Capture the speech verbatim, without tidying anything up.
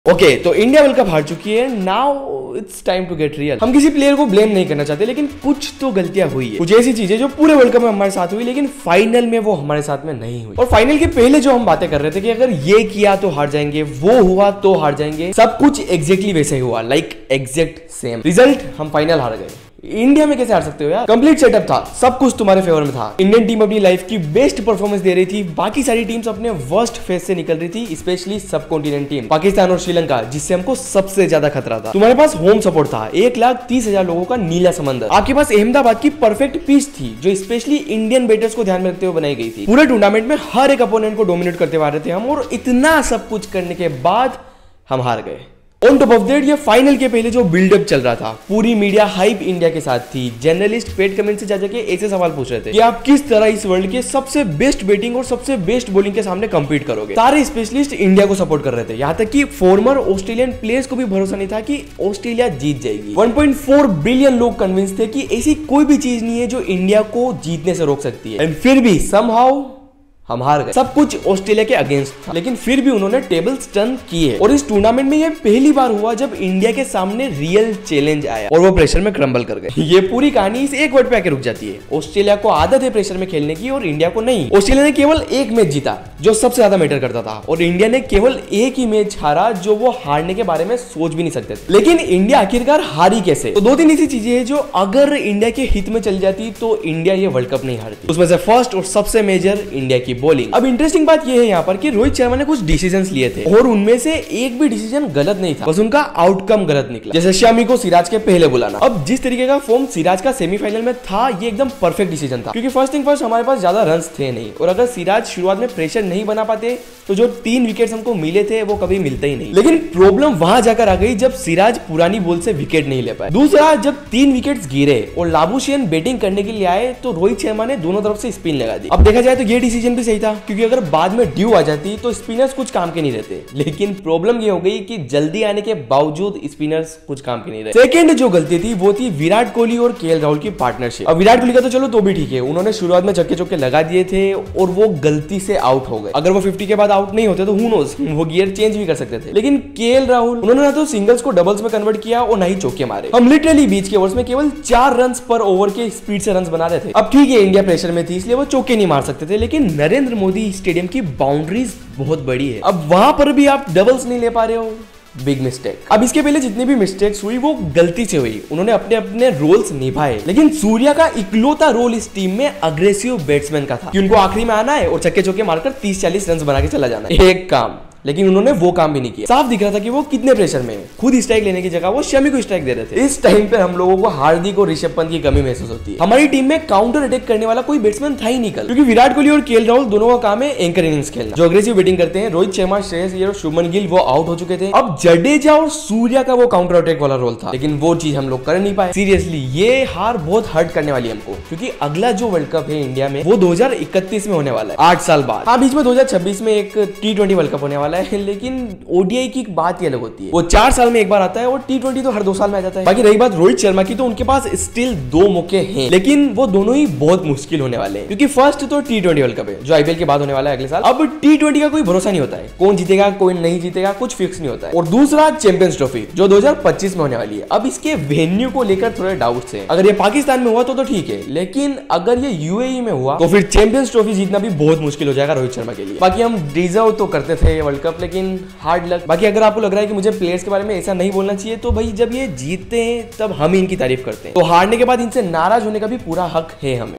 Okay okay, तो India world cup हार चुकी है। Now it's time to get real. हम किसी प्लेयर को ब्लेम नहीं करना चाहते, लेकिन कुछ तो गलतियां हुई है, कुछ ऐसी चीजें जो पूरे वर्ल्ड कप में हमारे साथ हुई लेकिन फाइनल में वो हमारे साथ में नहीं हुई। और फाइनल के पहले जो हम बातें कर रहे थे कि अगर ये किया तो हार जाएंगे, वो हुआ तो हार जाएंगे, सब कुछ एग्जैक्टली वैसे ही हुआ, लाइक एग्जैक्ट सेम रिजल्ट। हम फाइनल हार गए। इंडिया में कैसे हार सकते हो यार? कंप्लीट सेटअप था, सब कुछ तुम्हारे फेवर में था। इंडियन टीम अपनी लाइफ की बेस्ट परफॉर्मेंस दे रही थी, बाकी सारी टीम्स अपने वर्स्ट फेज से निकल रही थी, स्पेशली सब कॉन्टिनेंट टीम पाकिस्तान और श्रीलंका, जिससे हमको सबसे ज्यादा खतरा था। तुम्हारे पास होम सपोर्ट था, एक लाख तीस हजार लोगों का नीला समंदर। आपके पास अहमदाबाद की परफेक्ट पिच थी, जो स्पेशली इंडियन बैटर्स को ध्यान में रखते हुए बनाई गई थी। पूरे टूर्नामेंट में हर एक अपोनेंट को डोमिनेट करते हुए आ रहे थे हम, और इतना सब कुछ करने के बाद हम हार गए। ऑन टॉप ऑफ दैट, ये फाइनल के पहले जो बिल्डअप चल रहा था, पूरी मीडिया हाइप इंडिया के साथ थी। जर्नलिस्ट पेड कमेंट से जा जाके ऐसे सवाल पूछ रहे थे कि आप किस तरह इस वर्ल्ड के सबसे बेस्ट बैटिंग और सबसे बेस्ट बॉलिंग के सामने कंपीट करोगे। सारे स्पेशलिस्ट इंडिया को सपोर्ट कर रहे थे, यहाँ तक कि फॉर्मर ऑस्ट्रेलियन प्लेयर्स को भी भरोसा नहीं था कि ऑस्ट्रेलिया जीत जाएगी। वन पॉइंट फोर बिलियन लोग कन्विंस थे कि ऐसी कोई भी चीज नहीं है जो इंडिया को जीतने से रोक सकती है। एंड फिर भी समहाउ हम हार गए। सब कुछ ऑस्ट्रेलिया के अगेंस्ट था, लेकिन फिर भी उन्होंने टेबल्स टर्न किए। और इस टूर्नामेंट में ये पहली बार हुआ जब इंडिया के सामने रियल चैलेंज आया और वो प्रेशर में क्रम्बल कर गए। ये पूरी कहानी इस एक वर्ड पे आके रुक जाती है। ऑस्ट्रेलिया को आदत है प्रेशर में खेलने की और इंडिया को नहीं। ऑस्ट्रेलिया ने केवल एक मैच जीता, जो सबसे ज्यादा मैटर करता था, और इंडिया ने केवल एक ही मैच हारा, जो वो हारने के बारे में सोच भी नहीं सकते थे। लेकिन इंडिया आखिरकार हारी कैसे? तो दो तीन ऐसी चीजें हैं जो अगर इंडिया के हित में चल जाती तो इंडिया ये वर्ल्ड कप नहीं हारती। उसमें से फर्स्ट और सबसे मेजर इंडिया की बॉलिंग। अब इंटरेस्टिंग बात यह है यहाँ पर कि रोहित शर्मा ने कुछ डिसीजंस लिए थे और उनमें से एक भी डिसीजन गलत नहीं था, बस उनका आउटकम गलत निकला। जैसे शमी को सिराज के पहले बुलाना। अब जिस तरीके का फॉर्म सिराज का सेमीफाइनल में था, ये एकदम परफेक्ट डिसीजन था, क्योंकि फर्स्ट थिंग फर्स्ट हमारे पास ज्यादा रन्स थे नहीं, और अगर सिराज शुरुआत में प्रेशर नहीं बना पाते तो जो तीन विकेट्स हमको मिले थे वो कभी मिलते ही नहीं। लेकिन प्रॉब्लम वहां जाकर आ गई जब सिराज पुरानी बॉल से विकेट नहीं ले पाए। दूसरा, जब तीन विकेट्स गिरे और लाबुशेन बैटिंग करने के लिए आए तो रोहित शर्मा ने दोनों तरफ से स्पिन लगा दी। अब देखा जाए तो ये डिसीजन भी सही था, क्योंकि अगर बाद में ड्यू आ जाती तो स्पिनर्स कुछ काम के नहीं रहते। लेकिन प्रॉब्लम ये हो गई कि जल्दी आने के बावजूद स्पिनर्स कुछ काम के नहीं रहे। सेकंड जो गलती थी वो थी विराट कोहली और केएल राहुल की पार्टनरशिप। अब विराट कोहली का तो चलो तो भी ठीक है, उन्होंने शुरुआत में चक्के चौके लगा दिए थे और वो गलती से आउट हो गए। अगर वो फिफ्टी के बाद आउट नहीं होते तो हु नोस, वो गियर चेंज भी कर सकते थे। लेकिन केएल राहुल, उन्होंने ना तो सिंगल्स को डबल्स में कन्वर्ट किया और ना ही चौके मारे। हम लिटरली बीच के ओवर्स में केवल चार रन पर ओवर के स्पीड से रन बना रहे थे। अब ठीक है, इंडिया प्रेशर में थी इसलिए वो चौके नहीं मार सकते थे, लेकिन नरेंद्र मोदी स्टेडियम की बाउंड्रीज बहुत बड़ी है। अब वहां पर भी आप डबल्स नहीं ले पा रहे हो, बिग मिस्टेक। अब इसके पहले जितनी भी मिस्टेक्स हुई वो गलती से हुई, उन्होंने अपने अपने रोल्स निभाए। लेकिन सूर्या का इकलौता रोल इस टीम में अग्रेसिव बैट्समैन का था कि उनको आखिरी में आना है और चक्के चौके मारकर तीस चालीस रन बना के चला जाना है, एक काम। लेकिन उन्होंने वो काम भी नहीं किया। साफ दिख रहा था कि वो कितने प्रेशर में है। खुद स्ट्राइक लेने की जगह वो शमी को स्ट्राइक दे रहे थे। इस टाइम पे हम लोगों को हार्दिक और ऋषभ पंत की कमी महसूस होती है। हमारी टीम में काउंटर अटैक करने वाला कोई बैट्समैन था ही नहीं कल, क्योंकि विराट कोहली और केएल राहुल दोनों का काम है एंकर इनिंग्स खेलना, जो अग्रेसिव बैटिंग करते हैं। रोहित शर्मा, श्रेयस अय्यर और शुभमन गिल वो आउट हो चुके थे। अब जडेजा और सूर्या का वो काउंटर अटैक वाला रोल था, लेकिन वो चीज हम लोग कर नहीं पाए। सीरियसली ये हार बहुत हर्ट करने वाली है हमको, क्योंकि अगला जो वर्ल्ड कप है इंडिया में वो दो हजार इकतीस में होने वाला है, आठ साल बाद। हाँ, बीच में दो हजार छब्बीस में एक टी ट्वेंटी वर्ल्ड कप होने वाला है, लेकिन ओडीआई की बात ही अलग होती है। वो चार साल में एक बार आता है और टी ट्वेंटी तो हर दो साल में आ जाता है। बाकी रही बात रोहित शर्मा की, तो उनके पास स्टिल दो मौके हैं, लेकिन वो दोनों ही बहुत मुश्किल होने वाले हैं, क्योंकि फर्स्ट तो टी ट्वेंटी वर्ल्ड कप है जो आईपीएल के बाद होने वाला है अगले साल। अब टी ट्वेंटी का कोई भरोसा नहीं होता है, कौन जीतेगा कोई नहीं जीतेगा, कुछ फिक्स नहीं होता है। और दूसरा चैंपियंस ट्रॉफी जो दो हजार पच्चीस में होने वाली है। अब इसके वेन्यू को लेकर थोड़े डाउट्स हैं। अगर ये पाकिस्तान में हुआ तो तो ठीक है, लेकिन अगर ये यूएई में हुआ तो फिर चैंपियंस ट्रॉफी जीतना भी बहुत मुश्किल हो जाएगा रोहित शर्मा के लिए। बाकी हम डिजर्व तो करते थे ये वर्ल्ड कप, लेकिन हार्ड लक। बाकी अगर आपको लग रहा है कि मुझे प्लेयर्स के बारे में ऐसा नहीं बोलना चाहिए, तो भाई जब ये जीतते हैं तब हम इनकी तारीफ करते हैं, तो हारने के बाद इनसे नाराज होने का भी पूरा हक है हमें।